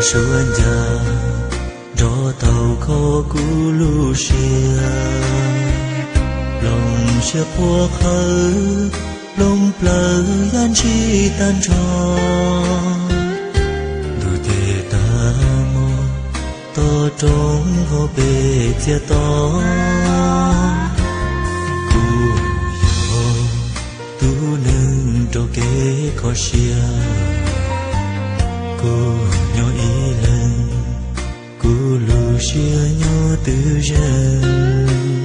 xuân già rõ tàu khó cũ lu xia lòng xia qua khơi lòng plơ yan chi tan tròn đủ thể ta mò to trong hồ bể chia to cú yo tu nâng cho kế khó xia cô nhỏ ý lần cô lù xia nhỏ từ dân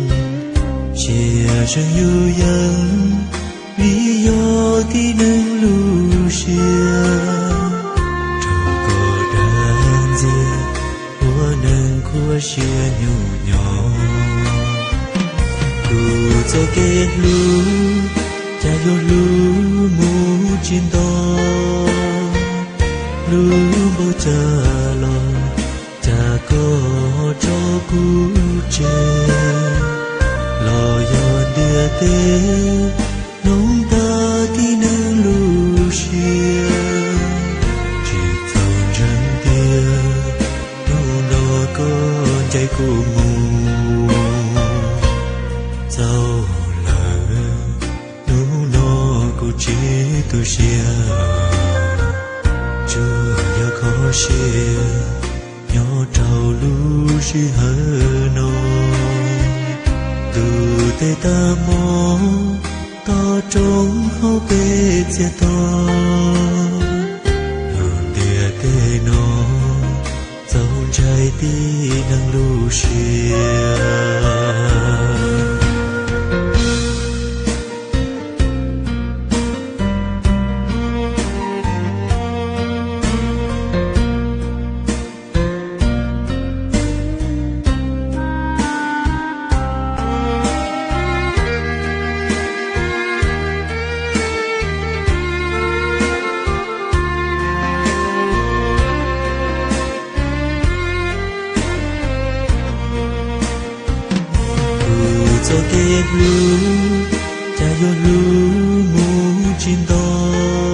chia sân yêu dân vì do tí nâng lù xia trò có đàn dìa của nâng của xia nhu nhỏ cô cho kết lù cha yo lù mù chim to lu bố cha lo cha có cho cú chê lo yo đưa tê nông ta tí nâng lu xia chỉ thầu răng tia nông đó con chạy cô mù sao lỡ nông nó cô chỉ tu xia chưa giờ khó xia nhỏ trâu lu xi hở nô từ tây ta mò to trống hao bê chia to hồn địa tê nó dấu trái tí nâng lu xia cho kết lu cha yo lu mù chim to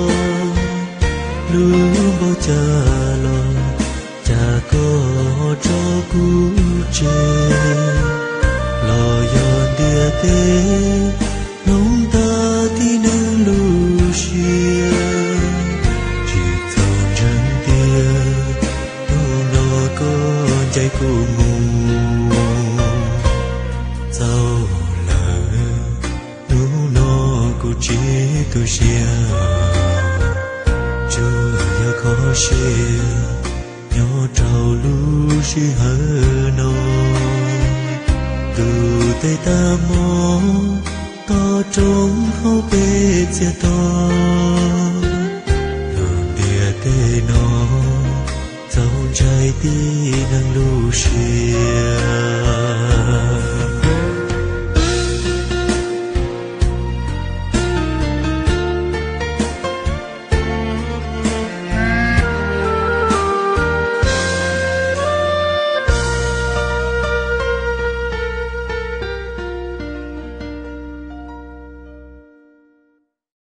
lu bố cha lo cha có cho cú chê lo yo đưa tê nông ta tí nâng lu xia chỉ thầu răng tia nông nó con chạy cô mù sao lỡ nung nó cô chỉ tu xia chưa giờ khó xia nhỏ trâu lu xi hở nô từ tây ta mò to trống hao bê chia to đường địa tê nó dấu trái tí nâng lu xia